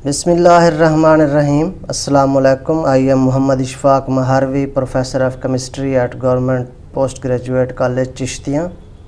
बिस्मिल्लाहिर्रहमानिर्रहीम। अस्सलामुअलैकुम। I am Mohammad Ishfaq Maharvi, professor of chemistry at Government Postgraduate College, Chishtiyan.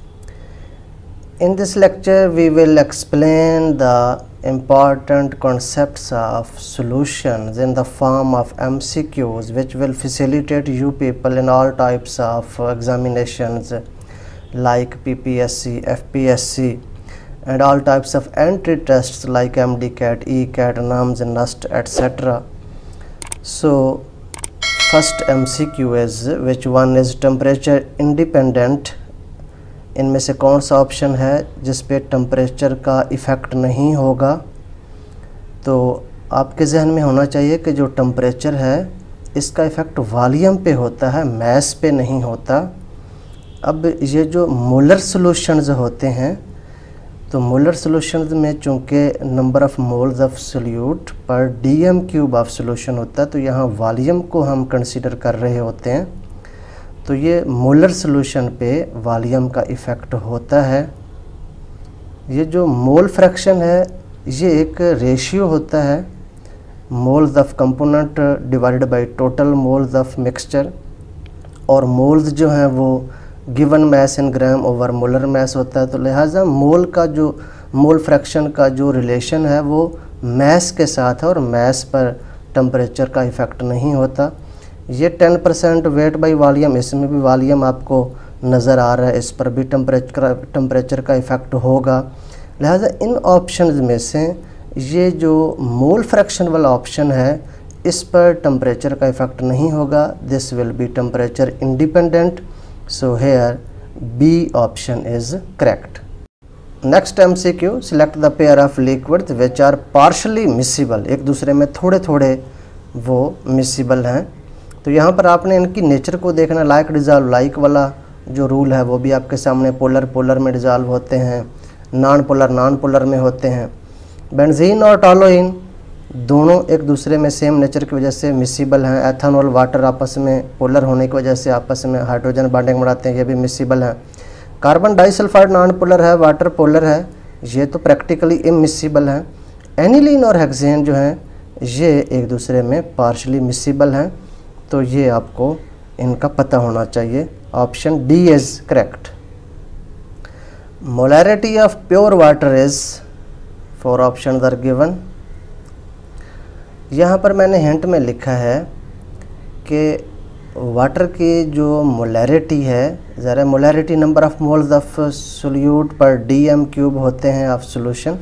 In this lecture, we will explain the important concepts of solutions in the form of MCQs, which will facilitate you people in all types of examinations like PPSC, FPSC, and all types of entry tests like MDCAT, ECAT, NAMS, NUST, etc. So, first MCQ is which one is temperature independent. इनमें से कौन सा option है जिस पे temperature का effect नहीं होगा। तो आपके जहन में होना चाहिए कि जो टेम्परेचर है इसका इफ़ेक्ट वॉल्यूम पे होता है, मैस पे नहीं होता। अब ये जो मोलर सॉल्यूशंस होते हैं, तो मोलर सॉल्यूशंस में चूँकि number of moles of solute per DM cube of solution होता है, तो यहाँ वॉल्यूम को हम कंसीडर कर रहे होते हैं। तो ये मोलर सॉल्यूशन पे वॉल्यूम का इफ़ेक्ट होता है। ये जो मोल फ्रैक्शन है ये एक रेशियो होता है, moles of component divided by total moles of mixture, और मोल्स जो हैं वो given mass in gram over molar mass होता है। तो लिहाजा मोल का जो मोल फ्रैक्शन का जो रिलेशन है वो मैस के साथ है और मैस पर टेम्परेचर का इफ़ेक्ट नहीं होता। ये 10% वेट बाई वॉल्यूम, इसमें भी वॉल्यूम आपको नज़र आ रहा है, इस पर भी टेम्परेचर का इफ़ेक्ट होगा। लिहाजा इन ऑप्शंस में से ये जो मोल फ्रैक्शन वाला ऑप्शन है इस पर टेम्परेचर का इफ़ेक्ट नहीं होगा। This will be temperature independent. So here B option is correct. Next MCQ, select the pair of liquids which are partially miscible. एक दूसरे में थोड़े थोड़े वो मिसिबल हैं। तो यहाँ पर आपने इनकी नेचर को देखना। लाइक डिज़ॉल्व लाइक वाला जो रूल है वो भी आपके सामने, पोलर पोलर में डिज़ॉल्व होते हैं, नॉन पोलर में होते हैं। बेंजीन और टॉलोइन दोनों एक दूसरे में सेम नेचर की वजह से मिसिबल हैं। एथेनॉल वाटर आपस में पोलर होने की वजह से आपस में हाइड्रोजन बॉन्डिंग बनाते हैं, ये भी मिसिबल हैं। कार्बन डाइसल्फाइड नॉन पोलर है, वाटर पोलर है, ये तो प्रैक्टिकली इमिसिबल हैं। एनिलीन और हेक्सेन जो हैं ये एक दूसरे में पार्शली मिसिबल हैं। तो ये आपको इनका पता होना चाहिए। Option D is correct. Molarity of pure water is, 4 options are given. यहाँ पर मैंने हिंट में लिखा है कि वाटर की जो मोलैरिटी है, ज़रा molarity number of moles of solute per DM cube होते हैं ऑफ सोल्यूशन।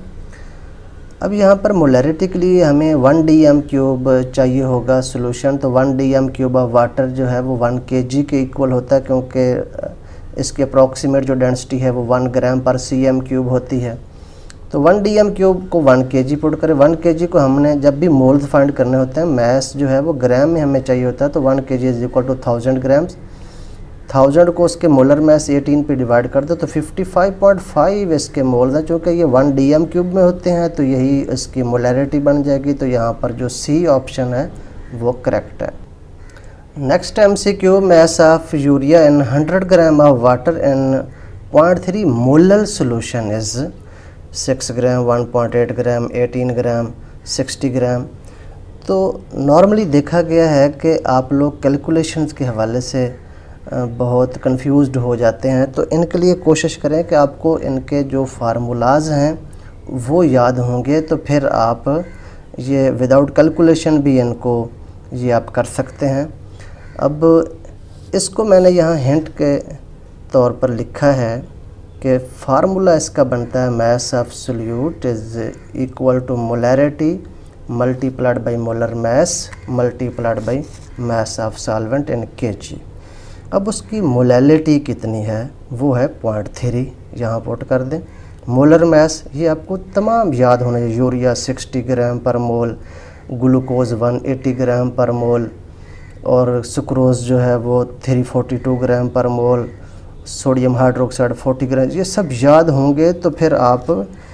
अब यहाँ पर मोलैरिटी के लिए हमें 1 DM क्यूब चाहिए होगा सोल्यूशन। तो 1 DM क्यूब ऑफ वाटर जो है वो 1 kg के इक्वल होता है, क्योंकि इसके अप्रॉक्सीमेट जो डेंसिटी है वो 1 ग्राम पर cm क्यूब होती है। तो 1 DM क्यूब को 1 kg पुट करें। 1 kg को हमने जब भी मोल्स फाइंड करने होते हैं, मैस जो है वो ग्राम में हमें चाहिए होता है। तो 1 kg is equal to 1000 grams. 1000 को उसके मोलर मैस 18 पे डिवाइड कर दो तो 55.5 इसके मोल्स हैं। चूँकि ये 1 DM क्यूब में होते हैं तो यही इसकी मोलैरिटी बन जाएगी। तो यहाँ पर जो C ऑप्शन है वो करेक्ट है। Next MCQ, mass of urea in 100 gram of water in 0.3 molar solution is 6 gram, 1.8 gram, 18 gram, 60 gram. तो नॉर्मली देखा गया है कि आप लोग कैलकुलेशंस के हवाले से बहुत कंफ्यूज्ड हो जाते हैं। तो इनके लिए कोशिश करें कि आपको इनके जो फार्मूलाज हैं वो याद होंगे, तो फिर आप ये विदाउट कैलकुलेशन भी इनको ये आप कर सकते हैं। अब इसको मैंने यहाँ हिंट के तौर पर लिखा है कि फार्मूला इसका बनता है mass of solute is equal to molarity multiplied by molar mass multiplied by mass of solvent in kg। अब उसकी मोलैलिटी कितनी है वो है 0.3, यहाँ पुट कर दें। मोलर मैस ये आपको तमाम याद होना चाहिए। यूरिया 60 ग्राम पर मोल, ग्लूकोज 180 ग्राम पर मोल, और सुक्रोज जो है वो 342 ग्राम पर मोल, सोडियम हाइड्रोक्साइड 40 ग्राम, ये सब याद होंगे। तो फिर आप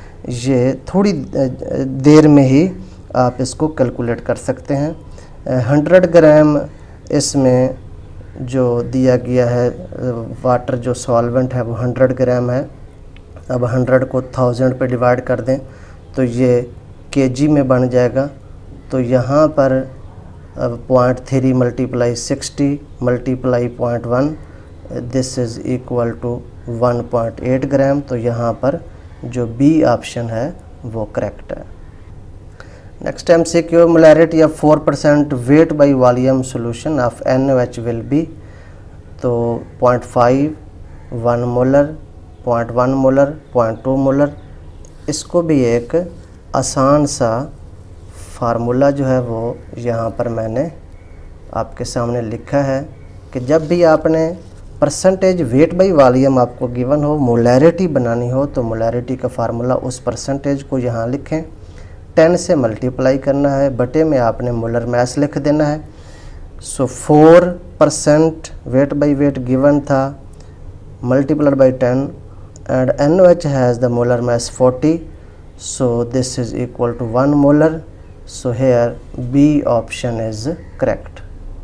ये थोड़ी देर में ही आप इसको कैलकुलेट कर सकते हैं। 100 ग्राम इसमें जो दिया गया है वाटर जो सॉल्वेंट है वो 100 ग्राम है। अब 100 को 1000 पे डिवाइड कर दें तो ये kg में बन जाएगा। तो यहाँ पर 0.3 multiply 60 multiply 0.1 this is equal to 1.8 gram. तो यहाँ पर जो बी ऑप्शन है वो करेक्ट है। Next MCQ, molarity of 4% weight by volume solution of NaOH will be. तो 0.5, 1 मोलर, 0.1 मोलर, 0.2 मोलर। इसको भी एक आसान सा फार्मूला जो है वो यहाँ पर मैंने आपके सामने लिखा है कि जब भी आपने परसेंटेज वेट बाई वॉल्यूम आपको गिवन हो, मोलैरिटी बनानी हो, तो मोलैरिटी का फार्मूला उस परसेंटेज को यहाँ लिखें, 10 से मल्टीप्लाई करना है, बटे में आपने मोलर मैस लिख देना है। So 4% weight by weight given था, multiplied by 10 and NaOH has the molar mass 40, so this is equal to 1 molar. So here B option is correct.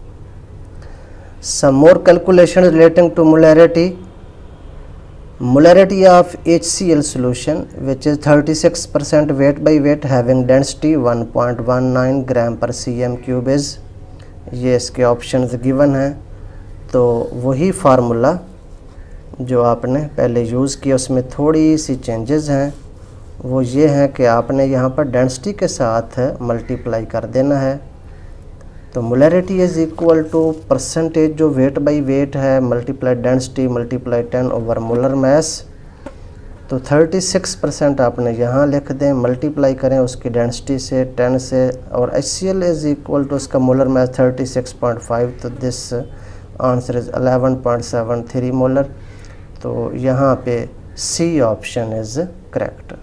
Some more calculations relating to molarity. Molarity of HCl solution which is 36% weight by weight having density 1.19 gram per cm cube is, ये इसके options given हैं। तो वही formula जो आपने पहले use किया उसमें थोड़ी सी चेंजेस हैं। वो ये है कि आपने यहाँ पर डेंसिटी के साथ मल्टीप्लाई कर देना है। तो molarity is equal to percentage जो वेट बाई वेट है multiply density multiply 10 over molar mass. तो 36% आपने यहाँ लिख दें, मल्टीप्लाई करें उसकी डेंसिटी से 10 से, और HCl इज़ इक्वल टू उसका मोलर मैस 36.5। तो दिस आंसर इज़ 11.73 मोलर। तो यहाँ पे C option is correct.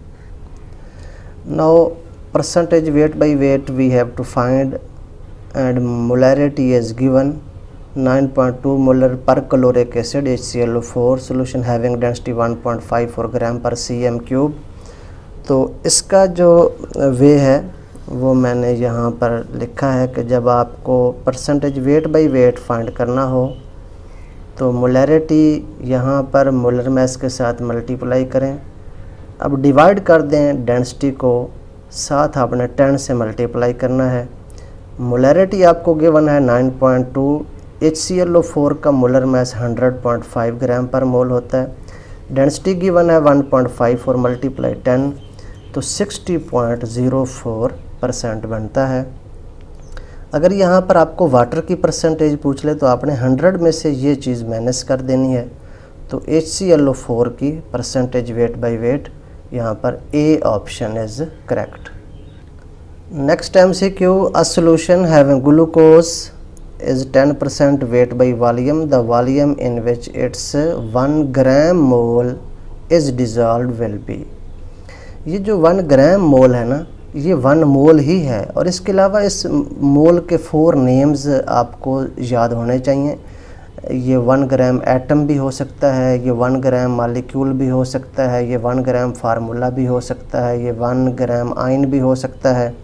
Now percentage weight by weight we have to find and molarity is given 9.2 molar per caloric acid HClO4 solution having density 1.54 gram per cm cube। तो इसका जो वे है वो मैंने यहाँ पर लिखा है कि जब आपको percentage weight by weight find करना हो तो मोलैरिटी यहाँ पर मोलर मैस के साथ मल्टीप्लाई करें, अब डिवाइड कर दें डेंसिटी को, साथ आपने 10 से मल्टीप्लाई करना है। मोलैरिटी आपको गिवन है 9.2, HClO4 का मोलर मैस 100.5 ग्राम पर मोल होता है, डेंसिटी गिवन है 1.54 मल्टीप्लाई 10 तो 60.04% बनता है। अगर यहाँ पर आपको वाटर की परसेंटेज पूछ ले तो आपने 100 में से ये चीज़ माइनस कर देनी है। तो HClO4 की परसेंटेज वेट बाई वेट यहाँ पर A option is correct. Next MCQ, a solution having glucose is 10% weight by volume, the volume in which its 1 gram mole is dissolved will be. ये जो 1 gram मोल है ना, ये 1 मोल ही है, और इसके अलावा इस मोल के 4 नेम्स आपको याद होने चाहिए। ये 1 ग्राम एटम भी हो सकता है, ये 1 ग्राम मॉलिक्यूल भी हो सकता है, ये 1 ग्राम फार्मूला भी हो सकता है, ये 1 ग्राम आयन भी हो सकता है,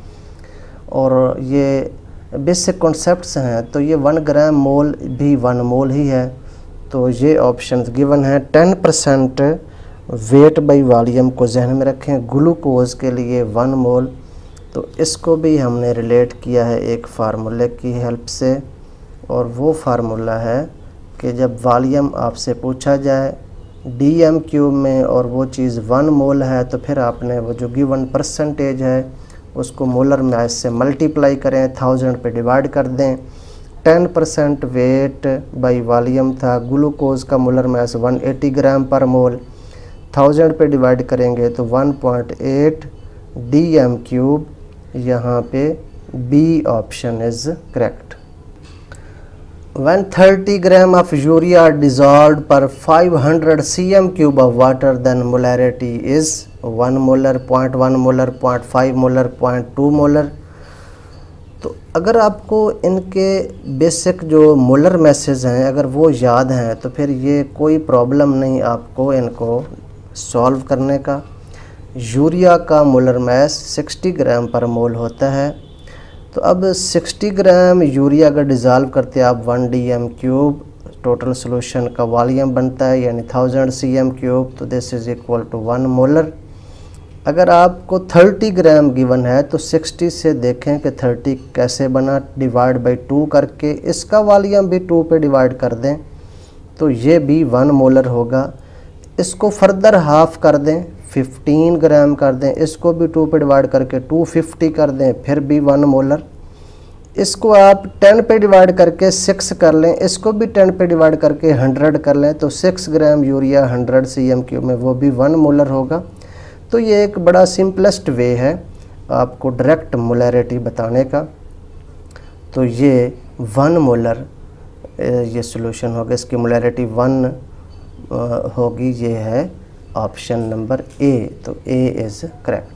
और ये बेसिक कॉन्सेप्ट्स हैं। तो ये 1 ग्राम मोल भी 1 मोल ही है। तो ये ऑप्शन गिवन है। 10% वेट बाई वॉल्यूम को जहन में रखें। ग्लूकोज के लिए 1 मोल, तो इसको भी हमने रिलेट किया है एक फार्मूले की हेल्प से, और वो फार्मूला है कि जब वॉल्यूम आपसे पूछा जाए DM क्यूब में और वो चीज़ 1 मोल है, तो फिर आपने वो जो गिवन परसेंटेज है उसको मोलर मैस से मल्टीप्लाई करें, 1000 पे डिवाइड कर दें। 10% वेट बाई वॉल्यूम था, ग्लूकोज का molar mass 180 gram per mole, 1000 पे डिवाइड करेंगे तो 1.8 DM क्यूब। यहाँ पे B option is correct. When 30 gram of urea are dissolved per 500 cm cube of water, then molarity is 1 molar, 0.1 molar, 0.5 molar, 0.2 molar। तो अगर आपको इनके बेसिक जो मोलर मैसेज हैं अगर वो याद हैं तो फिर ये कोई प्रॉब्लम नहीं आपको इनको सॉल्व करने का। यूरिया का मोलर मैस 60 ग्राम पर मोल होता है, तो अब 60 ग्राम यूरिया का डिज़ॉल्व करते आप 1 DM क्यूब, टोटल सॉल्यूशन का वॉल्यूम बनता है यानी 1000 cm क्यूब। तो this is equal to 1 molar. अगर आपको 30 ग्राम गिवन है तो 60 से देखें कि 30 कैसे बना, डिवाइड बाई 2 करके इसका वॉल्यूम भी 2 पे डिवाइड कर दें तो ये भी 1 मोलर होगा। इसको फर्दर हाफ कर दें, 15 ग्राम कर दें, इसको भी 2 पे डिवाइड करके 250 कर दें, फिर भी 1 मोलर। इसको आप 10 पे डिवाइड करके 6 कर लें, इसको भी 10 पे डिवाइड करके 100 कर लें तो 6 ग्राम यूरिया 100 cm³ में वो भी 1 मोलर होगा। तो ये एक बड़ा सिंपलेस्ट वे है आपको डायरेक्ट मोलैरिटी बताने का। तो ये 1 मोलर ये सॉल्यूशन होगा, इसकी मोलैरिटी 1 होगी। ये है ऑप्शन नंबर ए, तो A is correct.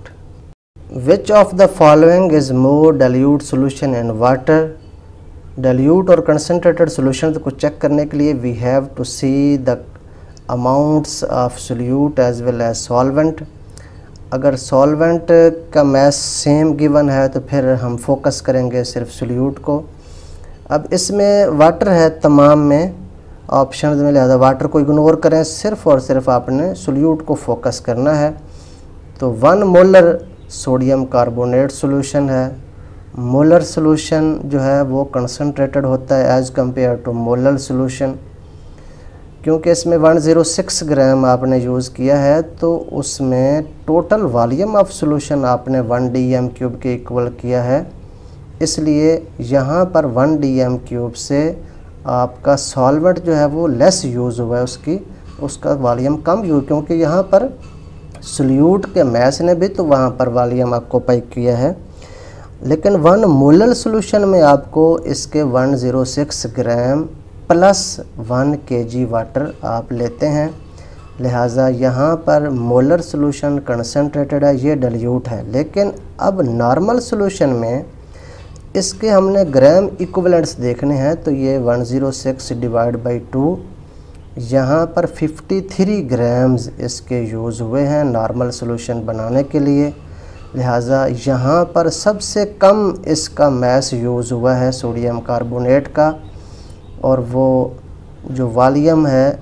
Which of the following is more dilute solution in water. Dilute और कंसनट्रेटेड सोल्यूशन को चेक करने के लिए we have to see the amounts of solute as well as solvent. अगर solvent का mass same given है तो फिर हम फोकस करेंगे सिर्फ सोल्यूट को। अब इसमें वाटर है तमाम में ऑप्शन में, लिहाजा वाटर को इग्नोर करें, सिर्फ और सिर्फ आपने सोल्यूट को फोकस करना है। तो 1 मोलर सोडियम कार्बोनेट सॉल्यूशन है। मोलर सॉल्यूशन जो है वो कंसनट्रेटेड होता है as compare to molar solution. क्योंकि इसमें 106 ग्राम आपने यूज़ किया है तो उसमें टोटल वॉल्यूम ऑफ सॉल्यूशन आपने 1 dm³ के इक्वल किया है, इसलिए यहाँ पर 1 dm³ से आपका सॉल्वेंट जो है वो लेस यूज़ हुआ है, उसका वॉल्यूम कम यूज़, क्योंकि यहाँ पर सोल्यूट के मैस ने भी तो वहाँ पर वॉल्यूम ऑक्यूपाई किया है। लेकिन 1 मोलर सॉल्यूशन में आपको इसके 106 ग्राम प्लस 1 kg वाटर आप लेते हैं, लिहाजा यहाँ पर मोलर सॉल्यूशन कंसनट्रेटेड है, ये डाइल्यूट है। लेकिन अब नॉर्मल सॉल्यूशन में इसके हमने ग्राम इक्विवेलेंट्स देखने हैं, तो ये 106 डिवाइड बाई 2, यहाँ पर 53 ग्राम्स इसके यूज़ हुए हैं नॉर्मल सॉल्यूशन बनाने के लिए, लिहाजा यहाँ पर सबसे कम इसका मैस यूज़ हुआ है सोडियम कार्बोनेट का, और वो जो वॉल्यूम है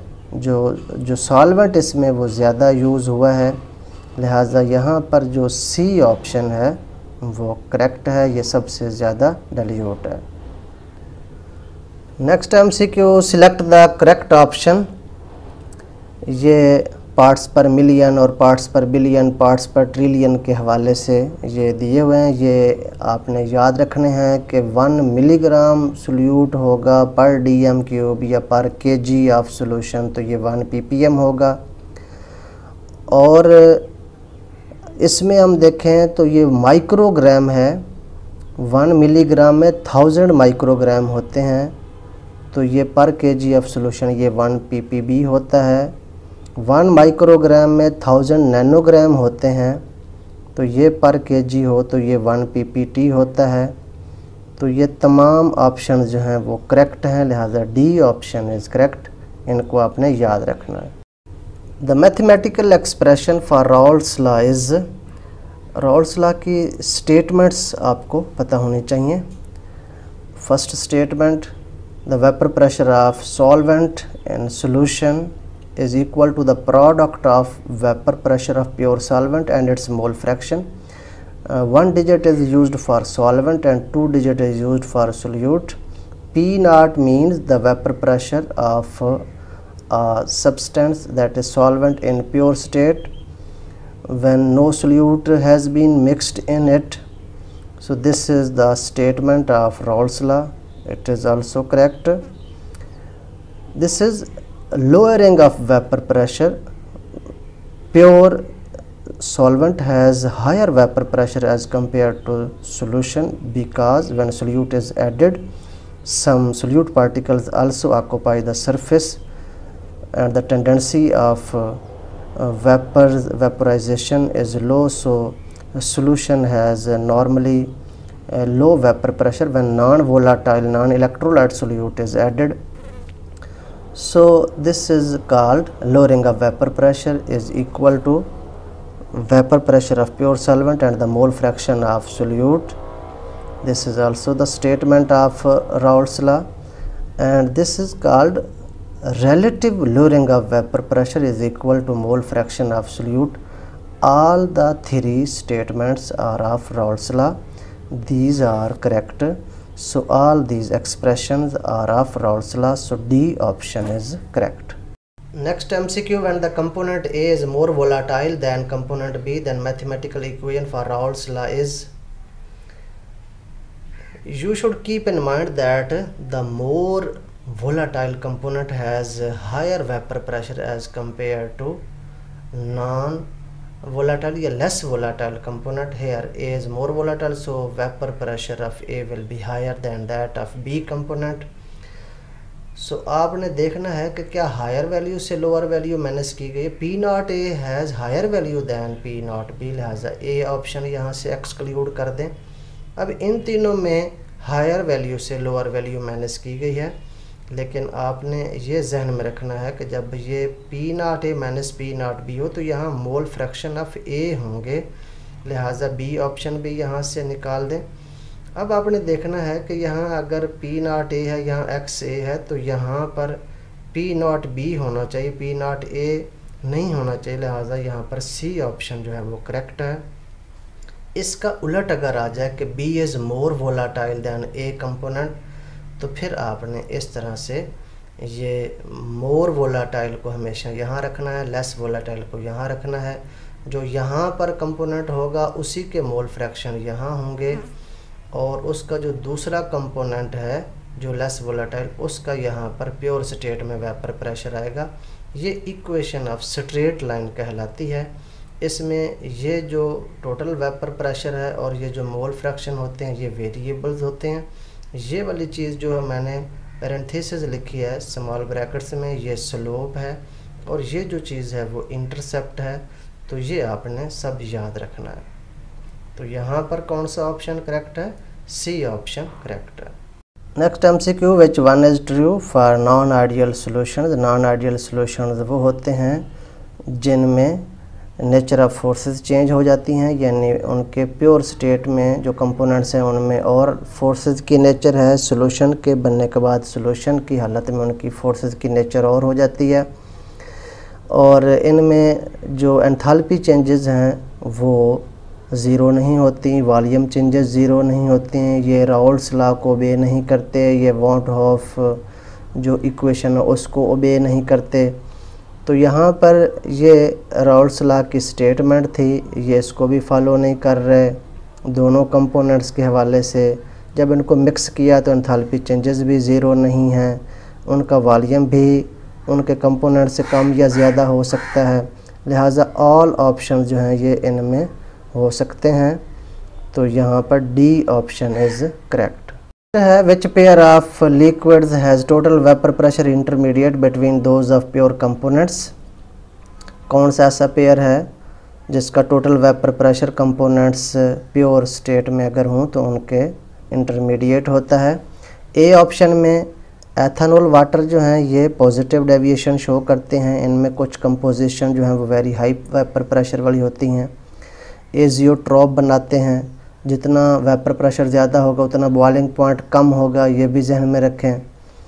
जो सॉल्वेंट इसमें वो ज़्यादा यूज़ हुआ है, लिहाजा यहाँ पर जो सी ऑप्शन है वो करेक्ट है, ये सबसे ज़्यादा डाइल्यूट है। Next MCQ, select the correct option. ये पार्ट्स पर मिलियन और parts per billion, parts per trillion के हवाले से ये दिए हुए हैं। ये आपने याद रखने हैं कि 1 मिलीग्राम सोल्यूट होगा पर dm³ या पर kg ऑफ सोल्यूशन, तो ये 1 ppm होगा। और इसमें हम देखें तो ये माइक्रोग्राम है, 1 मिलीग्राम में 1000 माइक्रोग्राम होते हैं, तो ये पर kg ऑफ सोल्यूशन ये 1 ppb होता है। 1 माइक्रोग्राम में 1000 नैनोग्राम होते हैं, तो ये पर kg हो तो ये 1 ppt होता है। तो ये तमाम ऑप्शन जो हैं वो करेक्ट हैं, लिहाजा डी ऑप्शन इज़ करेक्ट, इनको आपने याद रखना है। The mathematical expression for Raoult's law is, Raoult's law की स्टेटमेंट्स आपको पता होनी चाहिए। First statement, the vapour pressure of solvent in solution is equal to the product of vapor pressure of pure solvent and its mole fraction. 1 digit is used for solvent and 2 digit is used for solute. P0 means the vapor pressure of a substance that is solvent in pure state when no solute has been mixed in it. So this is the statement of Raoult's law. It is also correct. This is lowering of vapor pressure. Pure solvent has higher vapor pressure as compared to solution, because when solute is added, some solute particles also occupy the surface, and the tendency of vaporization is low, so a solution has normally a low vapor pressure when non-volatile, non-electrolyte solute is added. So this is called lowering of vapor pressure is equal to vapor pressure of pure solvent and the mole fraction of solute. This is also the statement of Raoult's law, and this is called relative lowering of vapor pressure is equal to mole fraction of solute. all the three statements are of Raoult's law. These are correct. So all these expressions are of Raoult's law. So D option is correct. Next MCQ, when the component A is more volatile than component B, then mathematical equation for Raoult's law is. You should keep in mind that the more volatile component has higher vapor pressure as compared to non-volatile या less volatile component. Here A is more volatile, so vapor pressure of A will be higher than that of B component. So आपने देखना है कि क्या higher value से lower value minus की गई है. P naught A has higher value than P naught B, लिहाजा A ऑप्शन यहाँ से एक्सक्लूड कर दें. अब इन तीनों में हायर वैल्यू से लोअर वैल्यू माइनस की गई है, लेकिन आपने ये जहन में रखना है कि जब ये P naught A minus P naught B हो तो यहाँ मोल फ्रैक्शन ऑफ A होंगे, लिहाजा B ऑप्शन भी यहाँ से निकाल दें. अब आपने देखना है कि यहाँ अगर P नॉट A है, यहाँ XA है, तो यहाँ पर P नॉट B होना चाहिए, P नॉट A नहीं होना चाहिए, लिहाजा यहाँ पर C ऑप्शन जो है वो करेक्ट है. इसका उलट अगर आ जाए कि B is more volatile than A component, तो फिर आपने इस तरह से ये मोर वोलाटाइल को हमेशा यहाँ रखना है, लेस वोलाटाइल को यहाँ रखना है. जो यहाँ पर कंपोनेंट होगा उसी के मोल फ्रैक्शन यहाँ होंगे, और उसका जो दूसरा कंपोनेंट है जो लेस वोलाटाइल, उसका यहाँ पर प्योर स्टेट में वेपर प्रेशर आएगा. ये इक्वेशन ऑफ स्ट्रेट लाइन कहलाती है. इसमें ये जो टोटल वेपर प्रेशर है और ये जो मोल फ्रैक्शन होते हैं ये वेरिएबल्स होते हैं. ये वाली चीज़ जो है मैंने पैरेंथेसिस लिखी है स्मॉल ब्रैकेट्स में, ये स्लोप है, और ये जो चीज़ है वो इंटरसेप्ट है. तो ये आपने सब याद रखना है. तो यहाँ पर कौन सा ऑप्शन करेक्ट है? सी ऑप्शन करेक्ट है. Next MCQ, which one is true for non ideal solutions. Non ideal solutions वो होते हैं जिनमें नेचर ऑफ फोर्सेस चेंज हो जाती हैं, यानी उनके प्योर स्टेट में जो कंपोनेंट्स हैं उनमें और फोर्सेस की नेचर है, सॉल्यूशन के बनने के बाद सॉल्यूशन की हालत में उनकी फोर्सेस की नेचर और हो जाती है. और इनमें जो एंथैल्पी चेंजेस हैं वो ज़ीरो नहीं होती, वॉल्यूम चेंजेस ज़ीरो नहीं होती हैं, ये राउल्ट्स लॉ को ओबे नहीं करते, ये वॉन हॉफ जो इक्वेशन है उसको ओबे नहीं करते. तो यहाँ पर ये राउल्ट्स लॉ की स्टेटमेंट थी, ये इसको भी फॉलो नहीं कर रहे. दोनों कंपोनेंट्स के हवाले से जब इनको मिक्स किया तो एंथैल्पी चेंजेस भी ज़ीरो नहीं हैं, उनका वॉल्यूम भी उनके कंपोनेंट से कम या ज़्यादा हो सकता है, लिहाजा ऑल ऑप्शन जो हैं ये इनमें हो सकते हैं. तो यहाँ पर डी ऑप्शन इज़ करेक्ट है. Which pair of liquids has total vapour pressure intermediate between those of pure components. कौन सा ऐसा पेयर है जिसका total vapour pressure components pure state में अगर हों तो उनके इंटरमीडिएट होता है. ए ऑप्शन में एथेनॉल वाटर जो हैं ये पॉजिटिव डेविएशन शो करते हैं, इनमें कुछ कंपोजिशन जो हैं वो वेरी हाई वेपर प्रेशर वाली होती हैं. एजियोट्रॉप बनाते हैं, जितना वेपर प्रेशर ज़्यादा होगा उतना बॉइलिंग पॉइंट कम होगा, ये भी जहन में रखें.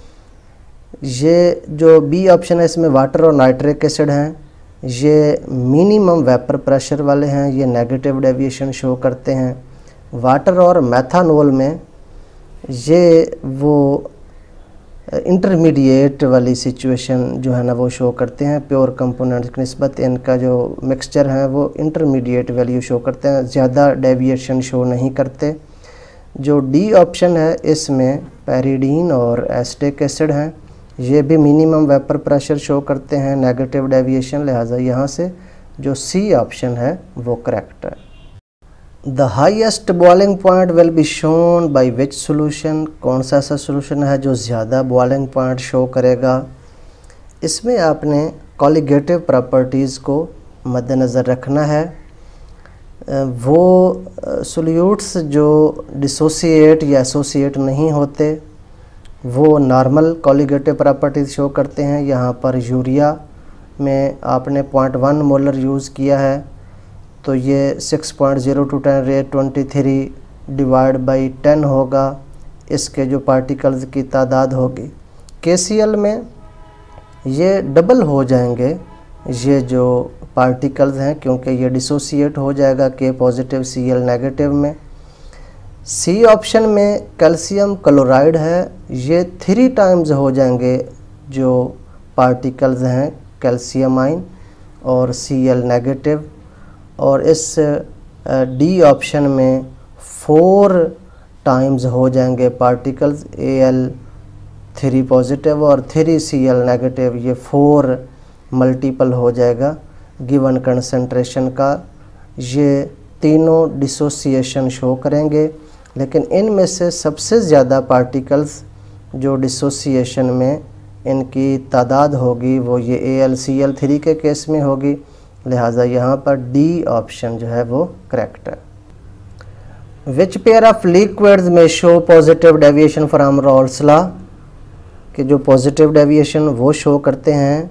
ये जो बी ऑप्शन है इसमें वाटर और नाइट्रिक एसिड हैं, ये मिनिमम वेपर प्रेशर वाले हैं, ये नेगेटिव डेविएशन शो करते हैं. वाटर और मेथानॉल में ये वो इंटरमीडिएट वाली सिचुएशन जो है ना वो शो करते हैं. प्योर कंपोनेंट्स की निस्बत इनका जो मिक्सचर है वो इंटरमीडिएट वैल्यू शो करते हैं, ज़्यादा डेविएशन शो नहीं करते. जो डी ऑप्शन है इसमें पैरिडीन और एसिटिक एसिड हैं, ये भी मिनिमम वेपर प्रेशर शो करते हैं, नेगेटिव डेविएशन, लिहाजा यहाँ से जो सी ऑप्शन है वो करेक्ट है. The highest boiling point will be shown by which solution. कौन सा ऐसा सोल्यूशन है जो ज़्यादा बॉइलिंग पॉइंट शो करेगा? इसमें आपने कॉलिगेटिव प्रॉपर्टीज़ को मद्देनज़र रखना है. वो सोल्यूट्स जो डिसोसिएट या एसोसिएट नहीं होते वो नॉर्मल कॉलिगेटिव प्रॉपर्टीज़ शो करते हैं. यहाँ पर यूरिया में आपने 0.1 मोलर यूज़ किया है तो ये 6.0 × 10⁻23 डिवाइड बाई 10 होगा, इसके जो पार्टिकल्स की तादाद होगी. KCl में ये डबल हो जाएंगे, ये जो पार्टिकल्स हैं, क्योंकि ये डिसोसिएट हो जाएगा K पॉजिटिव Cl नेगेटिव में। सी ऑप्शन में कैल्शियम क्लोराइड है, ये 3 टाइम्स हो जाएंगे जो पार्टिकल्स हैं कैल्शियम आयन और Cl नेगेटिव। और इस डी ऑप्शन में 4 टाइम्स हो जाएंगे पार्टिकल्स Al3 पॉजिटिव और 3 Cl नेगेटिव, ये 4 मल्टीपल हो जाएगा गिवन कंसंट्रेशन का। ये तीनों डिसोसिएशन शो करेंगे, लेकिन इनमें से सबसे ज़्यादा पार्टिकल्स जो डिसोसिएशन में इनकी तादाद होगी वो ये AlCl3 के केस में होगी, लिहाजा यहाँ पर डी ऑप्शन जो है वो करेक्ट है। विच पेयर ऑफ लिक्विड्स में show positive deviation from Raoult's law, कि जो पॉजिटिव डेविएशन वो शो करते हैं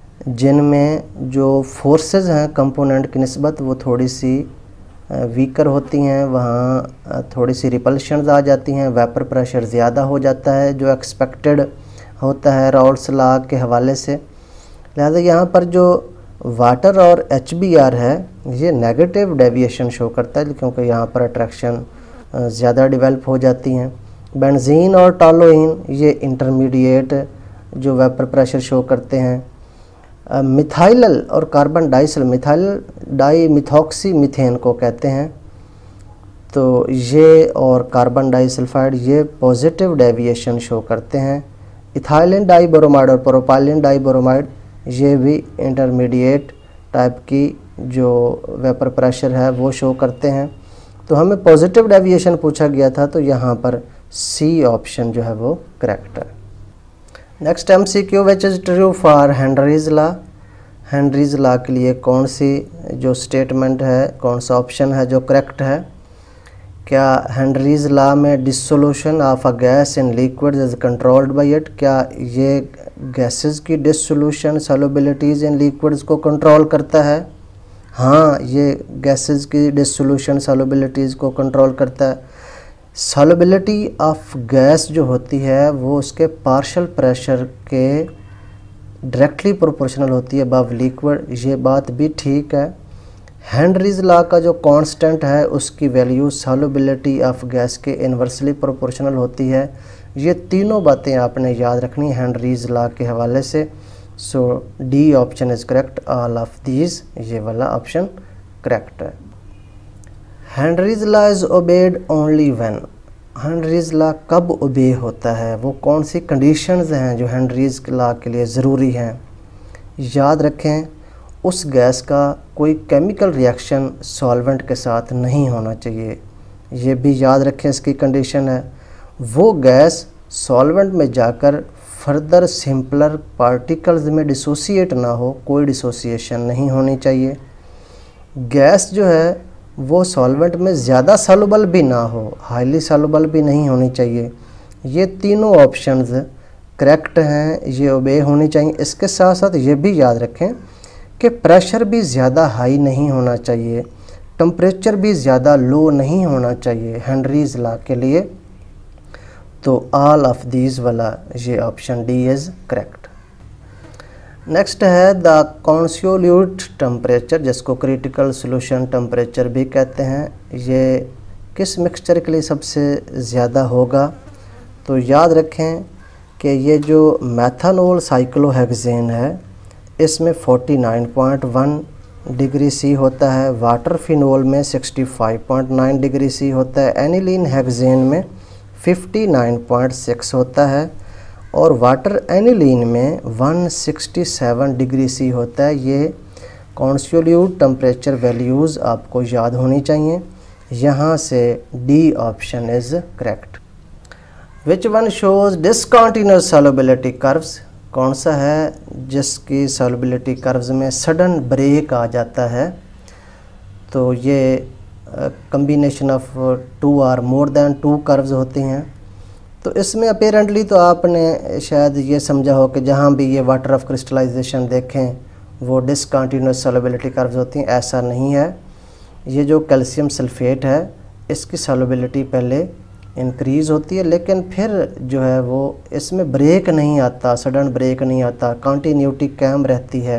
जिनमें जो फोर्सेस हैं कंपोनेंट की निस्बत वो थोड़ी सी वीकर होती हैं, वहाँ थोड़ी सी रिपल्शंस आ जाती हैं, वेपर प्रेशर ज़्यादा हो जाता है जो एक्सपेक्टेड होता है रॉल्स लॉ के हवाले से। लिहाजा यहाँ पर जो वाटर और HBr है ये नेगेटिव डेविएशन शो करता है, क्योंकि यहाँ पर अट्रैक्शन ज़्यादा डेवलप हो जाती हैं। बेंजीन और टॉलोइन ये इंटरमीडिएट जो वेपर प्रेशर शो करते हैं। मिथाइल और कार्बन डाइसल, मिथाइल डाई मिथॉक्सी मीथेन को कहते हैं, तो ये और कार्बन डाइसल्फाइड ये पॉजिटिव डेविएशन शो करते हैं। इथाइलिन डाइब्रोमाइड और प्रोपाइलिन डाइब्रोमाइड ये भी इंटरमीडिएट टाइप की जो वेपर प्रेशर है वो शो करते हैं। तो हमें पॉजिटिव डेविएशन पूछा गया था, तो यहाँ पर सी ऑप्शन जो है वो करेक्ट है। Next MCQ, which is true for Henry's law. Henry's law के लिए कौन सी जो स्टेटमेंट है, कौन सा ऑप्शन है जो करेक्ट है? क्या हेनरीज लॉ में dissolution of a gas in liquid is controlled by it, क्या ये गैसेस की डिसोल्यूशन सॉल्युबिलिटीज़ इन लिक्विड्स को कंट्रोल करता है? हाँ, ये गैसेस की डिसोल्यूशन सॉल्युबिलिटीज़ को कंट्रोल करता है। सॉल्युबिलिटी ऑफ गैस जो होती है वो उसके पार्शियल प्रेशर के डायरेक्टली प्रोपोर्शनल होती है अबव लिक्विड, ये बात भी ठीक है। हेनरीज लॉ का जो कांस्टेंट है उसकी वैल्यू सॉल्युबिलिटी ऑफ गैस के इन्वर्सली प्रोपोर्शनल होती है। ये तीनों बातें आपने याद रखनी हेनरीज लॉ के हवाले से। So D option is correct, all of these, ये वाला ऑप्शन करेक्ट है। Henry's law is obeyed only when, Henry's law कब ओबे होता है, वो कौन सी कंडीशंस हैं जो हेनरीज लॉ के लिए ज़रूरी हैं? याद रखें, उस गैस का कोई केमिकल रिएक्शन सॉल्वेंट के साथ नहीं होना चाहिए, ये भी याद रखें इसकी कंडीशन है। वो गैस सॉल्वेंट में जाकर फर्दर सिंपलर पार्टिकल्स में डिसोसिएट ना हो, कोई डिसोसिएशन नहीं होनी चाहिए। गैस जो है वो सॉल्वेंट में ज़्यादा सॉल्युबल भी ना हो, हाईली सॉल्युबल भी नहीं होनी चाहिए। ये तीनों ऑप्शंस करेक्ट हैं, ये ओबे होनी चाहिए। इसके साथ साथ ये भी याद रखें कि प्रेशर भी ज़्यादा हाई नहीं होना चाहिए, टेम्परेचर भी ज़्यादा लो नहीं होना चाहिए हेनरीज लॉ के लिए। तो ऑल ऑफ दीज वाला ये option D is correct. Next है द कॉन्सोल्यूट टेम्परेचर, जिसको क्रिटिकल सॉल्यूशन टेम्परेचर भी कहते हैं, ये किस मिक्सचर के लिए सबसे ज़्यादा होगा? तो याद रखें कि ये जो मेथनॉल साइक्लोहेक्सेन है इसमें 49.1 डिग्री सी होता है, वाटर फिनोल में 65.9 डिग्री सी होता है, एनिलीन हेक्सेन में 59.6 होता है और वाटर एनिलीन में 167 डिग्री सी होता है। ये कॉन्सोल्यूट टेम्परेचर वैल्यूज़ आपको याद होनी चाहिए। यहाँ से D option is correct. Which one shows discontinuous solubility curves, कौन सा है जिसकी सॉल्युबिलिटी कर्व्स में सडन ब्रेक आ जाता है? तो ये कम्बिनेशन ऑफ 2 और मोर देन 2 कर्व्स होती हैं। तो इसमें अपेरेंटली तो आपने शायद ये समझा हो कि जहाँ भी ये वाटर ऑफ क्रिस्टलाइजेशन देखें वो डिसकंटिन्यूअस सॉल्युबिलिटी कर्व्स होती हैं, ऐसा नहीं है। ये जो कैल्शियम सल्फेट है इसकी सॉल्युबिलिटी पहले इंक्रीज़ होती है, लेकिन फिर जो है वो इसमें ब्रेक नहीं आता, सडन ब्रेक नहीं आता, कंटिन्यूटी कायम रहती है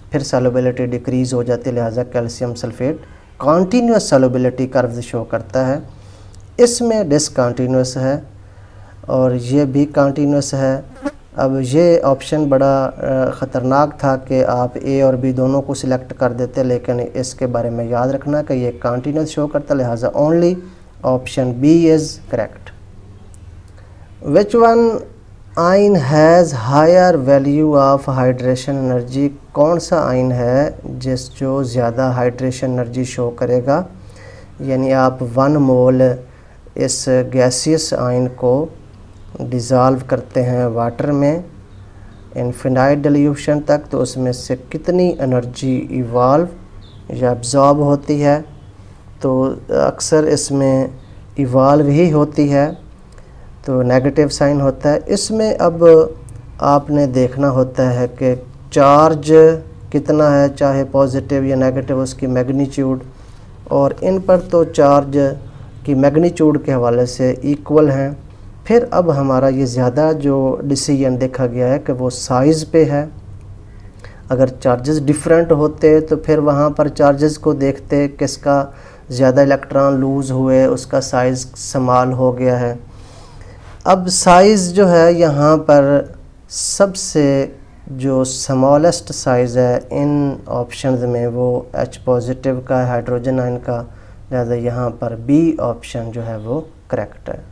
फिर सॉल्युबिलिटी डिक्रीज़ हो जाती है, लिहाजा calcium sulphate continuous solubility curve show करता है। इसमें डिसकंटीन्यूस है और ये भी कॉन्टीन्यूस है। अब ये ऑप्शन बड़ा ख़तरनाक था कि आप ए और बी दोनों को सिलेक्ट कर देते, लेकिन इसके बारे में याद रखना कि ये कॉन्टीन्यूस शो करता है, लिहाजा only option B is correct. Which one ion has higher value of hydration energy, कौन सा आइन है जो ज़्यादा हाइड्रेशन एनर्जी शो करेगा। यानी आप 1 मोल इस गैसियस आइन को डिज़ोल्व करते हैं वाटर में इनफिनाइट डिल्यूशन तक, तो उसमें से कितनी एनर्जी इवॉल्व या एब्जॉर्ब होती है। तो अक्सर इसमें इवॉल्व ही होती है, तो नेगेटिव साइन होता है। इसमें अब आपने देखना होता है कि चार्ज कितना है, चाहे पॉजिटिव या नेगेटिव, उसकी मैग्नीट्यूड, और इन पर तो चार्ज की मैग्नीट्यूड के हवाले से इक्वल हैं। फिर अब हमारा ये ज़्यादा जो डिसीजन देखा गया है कि वो साइज़ पे है। अगर चार्जेस डिफरेंट होते तो फिर वहाँ पर चार्जेस को देखते, किसका ज़्यादा इलेक्ट्रॉन लूज़ हुए, उसका साइज़ स्मॉल हो गया है। अब साइज़ जो है यहाँ पर सबसे जो स्मॉलेस्ट साइज़ है इन ऑप्शंस में वो H पॉजिटिव का हाइड्रोजन आयन का, लिहाजा यहाँ पर बी ऑप्शन जो है वो करेक्ट है।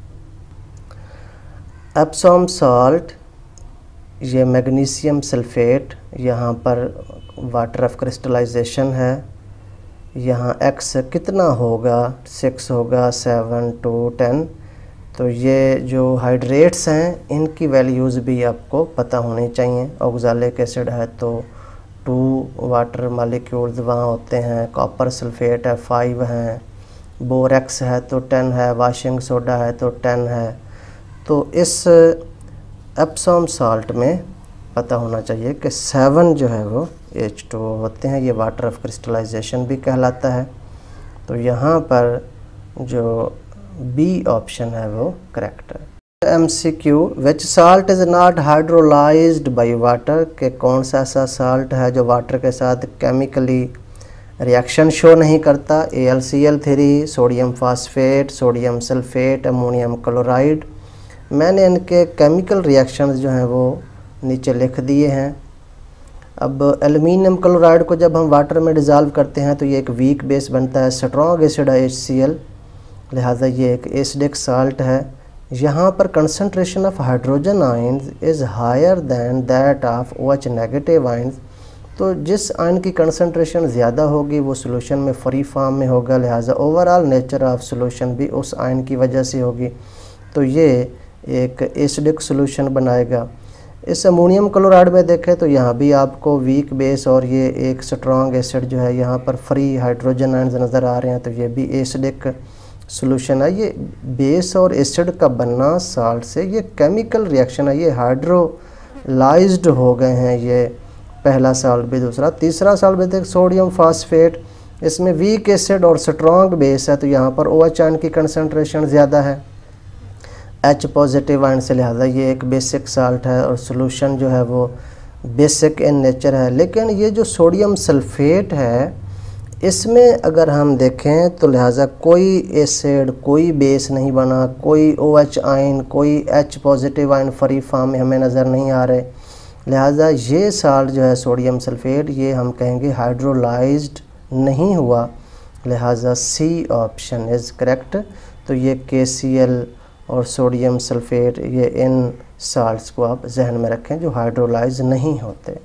एप्सॉम सॉल्ट, ये मैग्नीशियम सल्फेट, यहाँ पर वाटर ऑफ क्रिस्टलाइजेशन है। यहाँ x कितना होगा, 6 होगा, 7 to 10। तो ये जो हाइड्रेट्स हैं इनकी वैल्यूज़ भी आपको पता होनी चाहिए। ऑक्सैलिक एसिड है तो 2 वाटर मॉलिक्यूल्स वहाँ होते हैं, कॉपर सल्फेट है 5 हैं, बोरेक्स है तो 10 है, वाशिंग सोडा है तो 10 है। तो इस एप्सॉम सॉल्ट में पता होना चाहिए कि 7 जो है वो H2O होते हैं, ये वाटर ऑफ क्रिस्टलाइजेशन भी कहलाता है। तो यहाँ पर जो बी ऑप्शन है वो करेक्ट है। MCQ, which salt is not hydrolysed by water, के कौन सा ऐसा साल्ट है जो वाटर के साथ केमिकली रिएक्शन शो नहीं करता। AlCl3, sodium phosphate, sodium sulphate, ammonium chloride. मैंने इनके केमिकल रिएक्शंस जो हैं वो नीचे लिख दिए हैं। अब एल्युमिनियम क्लोराइड को जब हम वाटर में डिज़ोल्व करते हैं तो ये एक वीक बेस बनता है, स्ट्रॉन्ग एसिड है HCl, लिहाजा ये एक एसिडिक साल्ट है। यहाँ पर concentration of hydrogen ions is higher than that of OH negative ions. तो जिस आयन की कंसंट्रेशन ज़्यादा होगी वो सोल्यूशन में फ्री फॉर्म में होगा, लिहाजा ओवरऑल नेचर ऑफ सोल्यूशन भी उस आयन की वजह से होगी, तो ये एक एसिडिक सोल्यूशन बनाएगा। इस अमोनियम क्लोराइड में देखें तो यहाँ भी आपको वीक बेस और ये एक स्ट्रॉन्ग एसिड जो है, यहाँ पर फ्री हाइड्रोजन आयंस नज़र आ रहे हैं, तो ये भी एसिडिक सोल्यूशन है। ये बेस और एसिड का बनना साल्ट से ये केमिकल रिएक्शन है, ये हाइड्रोलाइज्ड हो गए हैं। ये पहला साल्ट भी, दूसरा, तीसरा साल्ट भी देख सोडियम फास्फेट, इसमें वीक एसिड और स्ट्रॉन्ग बेस है, तो यहाँ पर OH आयन की कंसंट्रेशन ज़्यादा है H पॉजिटिव आयन से, लिहाजा ये एक बेसिक साल्ट है और सोल्यूशन जो है वो बेसिक इन नेचर है। लेकिन ये जो सोडियम सल्फेट है इसमें अगर हम देखें तो लिहाजा कोई एसिड, कोई बेस नहीं बना, कोई OH आयन, कोई H positive ion free form में हमें नज़र नहीं आ रहे, लिहाजा ये साल्ट जो है सोडियम सल्फेट ये हम कहेंगे हाइड्रोलाइज्ड नहीं हुआ, लिहाजा सी ऑप्शन इज़ करेक्ट। तो ये KCl और सोडियम सल्फेट, ये इन साल्ट्स को आप जहन में रखें जो हाइड्रोलाइज नहीं होते।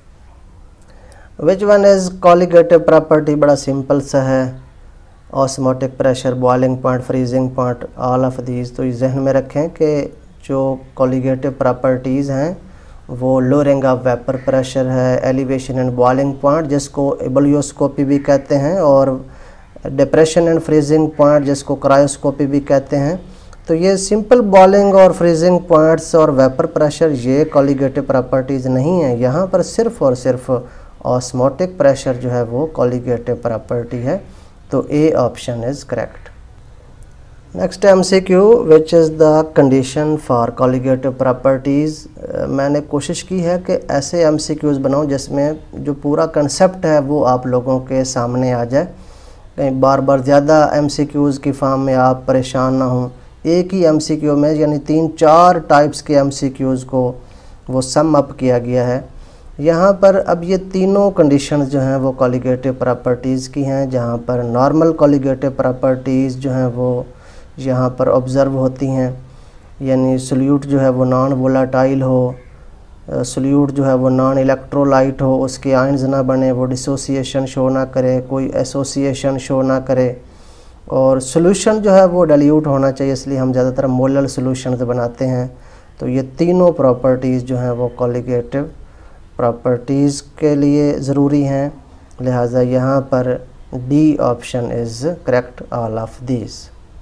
Which one is colligative property, बड़ा सिंपल सा है, osmotic pressure, boiling point, freezing point, all of these. तो ये जहन में रखें कि जो कॉलिगेटिव प्रॉपर्टीज़ हैं वो लोअरिंग ऑफ वेपर प्रेशर है, एलिवेशन एंड बॉइलिंग पॉइंट जिसको एबुलियोस्कोपी भी कहते हैं, और डिप्रेशन एंड फ्रीजिंग पॉइंट जिसको क्रायोस्कोपी भी कहते हैं। तो ये सिंपल बॉइलिंग और फ्रीजिंग पॉइंट्स और वेपर प्रेशर ये कॉलिगेटिव प्रॉपर्टीज़ नहीं है, यहाँ पर सिर्फ़ और सिर्फ ऑस्मोटिक प्रेशर जो है वो कॉलिगेटिव प्रॉपर्टी है। तो A option is correct. Next MCQ, which is the condition for colligative properties, मैंने कोशिश की है कि ऐसे MCQs बनाऊं जिसमें जो पूरा कंसेप्ट है वो आप लोगों के सामने आ जाए। कहीं बार बार ज़्यादा MCQs की फॉर्म में आप परेशान ना हों। एक ही MCQ में यानी 3-4 टाइप्स के MCQs को वो सम अप किया गया है यहाँ पर। अब ये तीनों कंडीशंस जो हैं वो कॉलिगेटिव प्रॉपर्टीज़ की हैं, जहाँ पर नॉर्मल कॉलिगेटिव प्रॉपर्टीज़ जो हैं वो यहाँ पर ऑब्ज़र्व होती हैं, यानी सोल्यूट जो है वो नॉन वोलाटाइल हो, सोल्यूट जो है वो नॉन इलेक्ट्रोलाइट हो, उसके आयंस ना बने, वो डिसोसिएशन शो ना करे, कोई एसोसिएशन शो ना करे, और सोल्यूशन जो है वो डाइल्यूट होना चाहिए, इसलिए हम ज़्यादातर मोलर सोल्यूशन बनाते हैं। तो ये तीनों प्रॉपर्टीज़ जो हैं वो कॉलिगेटिव प्रॉपर्टीज़ के लिए ज़रूरी हैं, लिहाजा यहाँ पर D option is correct, all of these.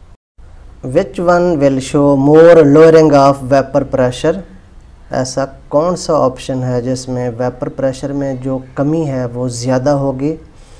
Which one will show more lowering of vapour pressure, ऐसा कौन सा ऑप्शन है जिसमें वेपर प्रेशर में जो कमी है वो ज़्यादा होगी।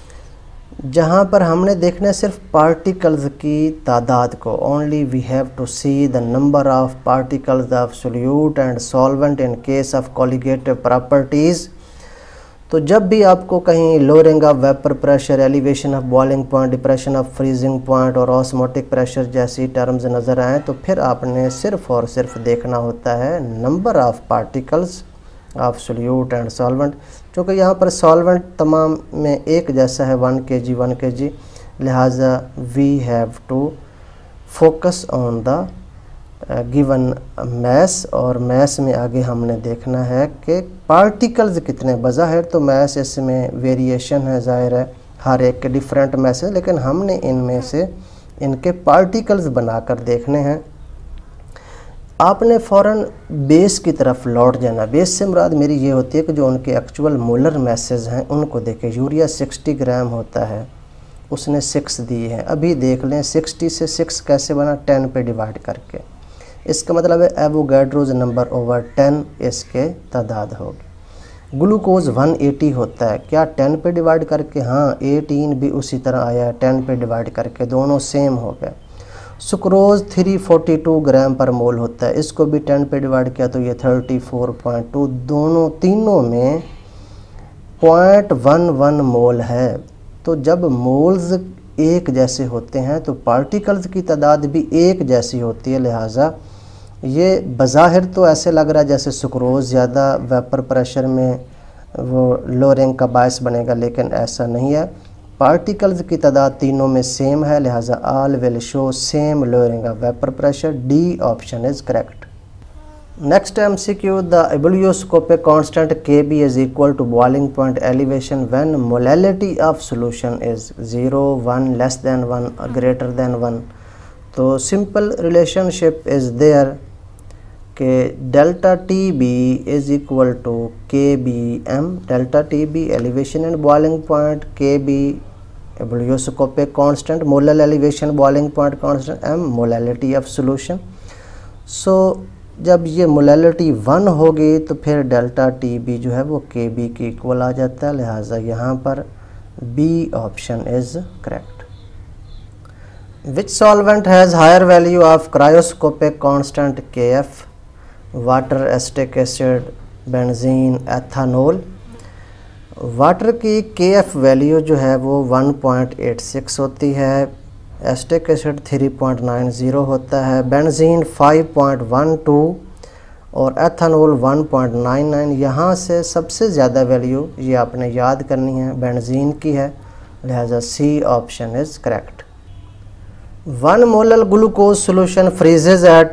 जहाँ पर हमने देखना है सिर्फ पार्टिकल्स की तादाद को, only we have to see the number of particles of solute and solvent in case of colligative properties. तो जब भी आपको कहीं lowering of vapour pressure, elevation of boiling point, depression of freezing point और osmotic pressure जैसी terms नज़र आएँ तो फिर आपने सिर्फ़ और सिर्फ देखना होता है number of particles of solute and solvent. क्योंकि यहाँ पर सॉल्वेंट तमाम में एक जैसा है 1 kg, लिहाजा we have to focus on the given mass, और मैस में आगे हमने देखना है कि पार्टिकल्स कितने। बज़ाहिर तो मैस इसमें वेरिएशन है, ज़ाहिर है हर एक के डिफरेंट मैस है, लेकिन हमने इनमें से इनके पार्टिकल्स बनाकर देखने हैं। आपने फ़ौरन बेस की तरफ लौट जाना। बेस से मुराद मेरी ये होती है कि जो उनके एक्चुअल मोलर मैसेज हैं उनको देखें। यूरिया 60 ग्राम होता है, उसने 6 दिए हैं। अभी देख लें 60 से 6 कैसे बना, 10 पे डिवाइड करके। इसका मतलब है एवोगाड्रोज नंबर ओवर 10 इसके तादाद होगी। ग्लूकोज 180 होता है, क्या 10 पे डिवाइड करके? हाँ, 18 भी उसी तरह आया है 10 पे डिवाइड करके, दोनों सेम हो गए। सुक्रोज 342 ग्राम पर मोल होता है, इसको भी 10 पे डिवाइड किया तो ये 34.2, दोनों तीनों में 0.11 मोल है। तो जब मोल्स एक जैसे होते हैं तो पार्टिकल्स की तादाद भी एक जैसी होती है, लिहाजा ये बज़ाहिर तो ऐसे लग रहा है जैसे सुक्रोज ज़्यादा वेपर प्रेशर में वो लोअरिंग का बायस बनेगा, लेकिन ऐसा नहीं है। पार्टिकल्स की तादाद तीनों में सेम है, लिहाजा all will show same lowering of vapour pressure, D option is correct. Next MCQ, the ebullioscopic constant Kb is equal to boiling point elevation when molality of solution is 0, 1, less than 1, greater than 1। तो simple relationship is there कि delta TB is equal to KBM, delta TB elevation and boiling point, KB ebullioscopic constant, molar elevation boiling point constant, M molality of solution. So जब ये molality 1 होगी तो फिर delta TB जो है वो KB के इक्वल आ जाता है, लिहाजा यहाँ पर B option is correct. Which solvent has higher value of cryoscopic constant KF, water, acetic acid, benzene, ethanol. Water की KF वैल्यू जो है वो 1.86 होती है, एसिटिक एसिड 3.90 होता है, बेंजीन 5.12 और एथानॉल 1.99। यहाँ से सबसे ज़्यादा वैल्यू ये आपने याद करनी है बेंजीन की है, लिहाजा C option is correct. 1 molar glucose solution freezes at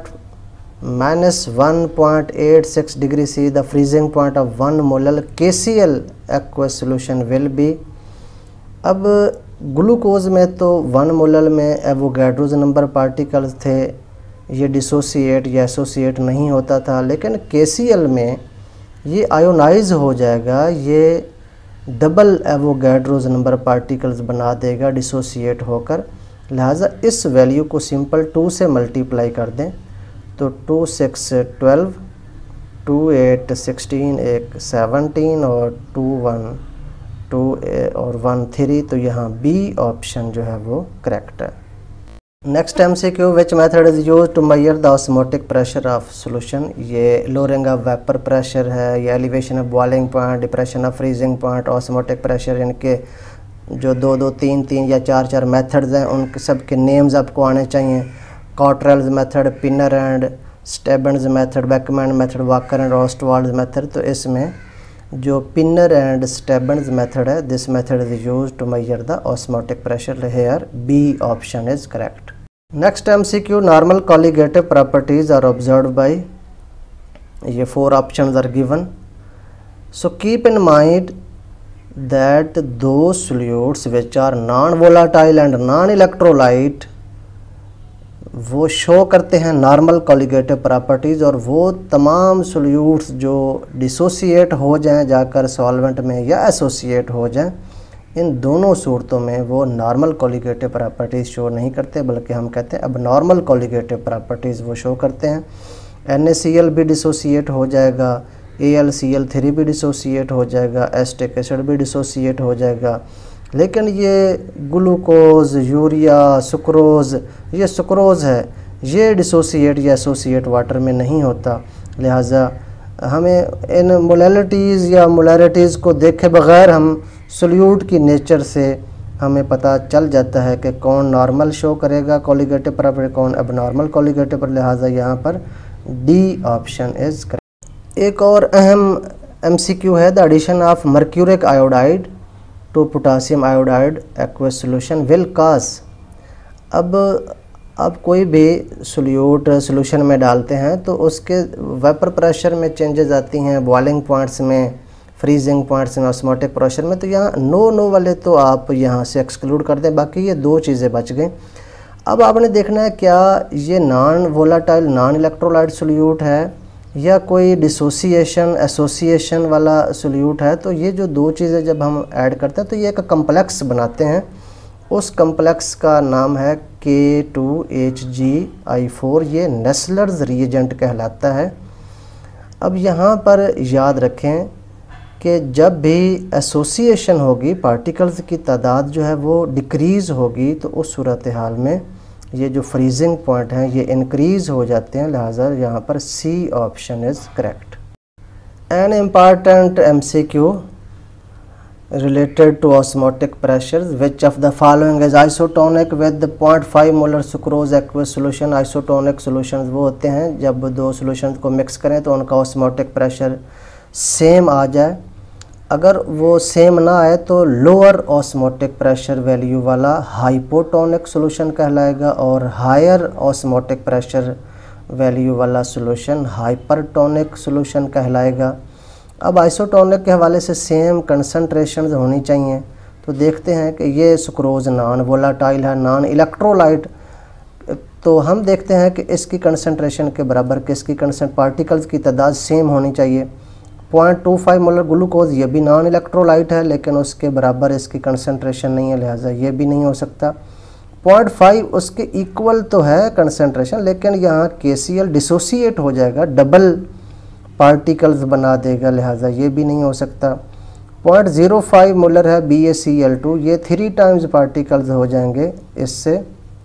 -1.86 degree C, the freezing point of 1 molar KCl aqueous solution will be. अब ग्लूकोज में तो 1 मोलर में एवोगाड्रोज नंबर पार्टिकल्स थे, ये डिसोसिएट या एसोसिएट नहीं होता था, लेकिन KCl में ये आयोनाइज हो जाएगा, ये डबल एवोगाड्रोज नंबर पार्टिकल्स बना देगा डिसोसिएट होकर, लिहाजा इस वैल्यू को सिंपल 2 से मल्टीप्लाई कर दें तो 2 6 12, 2 8 16, 1 17 और 2 1 2 और 1 3, तो यहाँ B ऑप्शन जो है वो करेक्ट है। Next MCQ, which method is use to measure the osmotic pressure of solution. ये लोअरिंग ऑफ वेपर प्रेशर है, ये elevation of boiling point, depression of freezing point, osmotic pressure, इनके जो 2 3 या 4 मेथड्स हैं उनके सब के नेम्स आपको आने चाहिए। Cottrell's method, Pinner and Stebbens method, Beckmann method, Walker and Ostwald method. तो इसमें जो पिनर एंड स्टेबन्स मेथड है, this method is use to measure the osmotic pressure. Here B option is correct. Next MCQ, normal colligative properties are observed by, ये 4 options are given. So keep in mind that those solutes which are non volatile and non electrolyte वो show करते हैं normal colligative properties, और वो तमाम solutes जो dissociate हो जाएं जाकर सॉल्वेंट में या एसोसिएट हो जाएं, इन दोनों सूरतों में वो नॉर्मल कॉलिगेटिव प्रॉपर्टीज़ शो नहीं करते, बल्कि हम कहते हैं अब नॉर्मल कॉलिगेटिव प्रॉपर्टीज़ वो शो करते हैं। NaCl भी डिसोसिएट हो जाएगा, AlCl3 भी डिसोसिएट हो जाएगा, एसिटिक एसिड भी डिसोसिएट हो जाएगा, लेकिन ये ग्लूकोज, यूरिया, सुक्रोज, ये सुक्रोज है, ये डिसोसिएट या एसोसिएट वाटर में नहीं होता। लिहाजा हमें इन मोलैलिटीज़ या मोलैरिटीज़ को देखे बग़ैर हम सोल्यूट की नेचर से हमें पता चल जाता है कि कौन नॉर्मल शो करेगा कॉलिगेटिव प्रॉपर्टी, कौन एबनॉर्मल कॉलिगेटिव। लिहाजा यहाँ पर डी ऑप्शन इज़ करेक्ट। एक और अहम MCQ है, the addition of mercuric iodide to potassium iodide aqueous solution will cause. अब कोई भी सोल्यूट सोल्यूशन में डालते हैं तो उसके वेपर प्रेशर में चेंजेस आती हैं, बॉइलिंग पॉइंट्स में, फ्रीजिंग पॉइंट्स में, ऑस्मोटिक प्रेशर में। तो यहाँ नो वाले तो आप यहाँ से एक्सक्लूड कर दें, बाकी ये 2 चीज़ें बच गई। अब आपने देखना है क्या ये non volatile non electrolyte solute है या कोई डिसोसिएशन एसोसिएशन वाला सोल्यूट है। तो ये जो 2 चीज़ें जब हम ऐड करते हैं तो ये एक कम्प्लेक्स बनाते हैं। उस कम्प्लेक्स का नाम है K2HgI4, ये नेस्लर्स रिएजेंट कहलाता है। अब यहाँ पर याद रखें कि जब भी एसोसिएशन होगी, पार्टिकल्स की तादाद जो है वो डिक्रीज़ होगी, तो उस सूरत हाल में ये जो फ्रीजिंग पॉइंट हैं ये इंक्रीज़ हो जाते हैं। लिहाजा यहाँ पर C option is correct. An important MCQ related to osmotic pressures, which of the following is isotonic with 0.5 molar sucrose aqueous solution. Isotonic solutions वो होते हैं जब 2 सॉल्यूशंस को मिक्स करें तो उनका ऑस्मोटिक प्रेशर सेम आ जाए। अगर वो सेम ना आए तो लोअर ऑस्मोटिक प्रेशर वैल्यू वाला हाइपोटोनिक सॉल्यूशन कहलाएगा, और हायर ऑस्मोटिक प्रेशर वैल्यू वाला सॉल्यूशन हाइपरटोनिक सॉल्यूशन कहलाएगा। अब आइसोटोनिक के हवाले से सेम कंसंट्रेशन होनी चाहिए। तो देखते हैं कि ये सुक्रोज नॉन वोलाटाइल है, नॉन इलेक्ट्रोलाइट, तो हम देखते हैं कि इसकी कंसंट्रेशन के बराबर किसकी पार्टिकल्स की तादाद सेम होनी चाहिए। 0.25 मोलर ग्लूकोज, ये भी नॉन इलेक्ट्रोलाइट है लेकिन उसके बराबर इसकी कंसंट्रेशन नहीं है, लिहाजा ये भी नहीं हो सकता। 0.5 उसके इक्वल तो है कंसंट्रेशन, लेकिन यहाँ KCl डिसोसिएट हो जाएगा, डबल पार्टिकल्स बना देगा, लिहाजा ये भी नहीं हो सकता। 0.05 मोलर है BaCl2, ये 3 टाइम्स पार्टिकल्स हो जाएंगे इससे,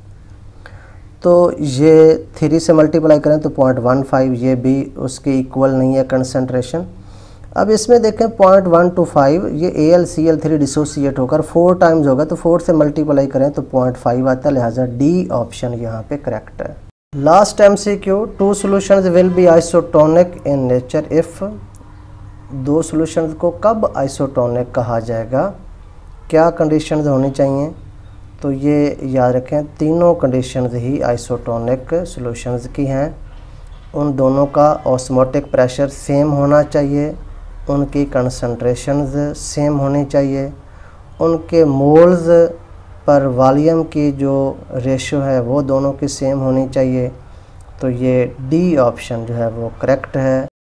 तो ये 3 से मल्टीप्लाई करें तो 0.15, ये भी उसके इक्वल नहीं है कंसंट्रेशन। अब इसमें देखें 0.125, ये AlCl3 डिसोसिएट होकर 4 टाइम्स होगा, तो 4 से मल्टीप्लाई करें तो 0.5 आता है, लिहाजा डी ऑप्शन यहाँ पे करेक्ट है। Last MCQ, 2 solutions will be isotonic in nature if. 2 solutions को कब आइसोटोनिक कहा जाएगा, क्या कंडीशंस होनी चाहिए? तो ये याद रखें, तीनों कंडीशंस ही आइसोटोनिक सॉल्यूशंस की हैं। उन दोनों का ऑस्मोटिक प्रेशर सेम होना चाहिए, उनकी कंसंट्रेशंस सेम होनी चाहिए, उनके मोल्स पर वॉल्यूम की जो रेशियो है वो दोनों की सेम होनी चाहिए। तो ये डी ऑप्शन जो है वो करेक्ट है।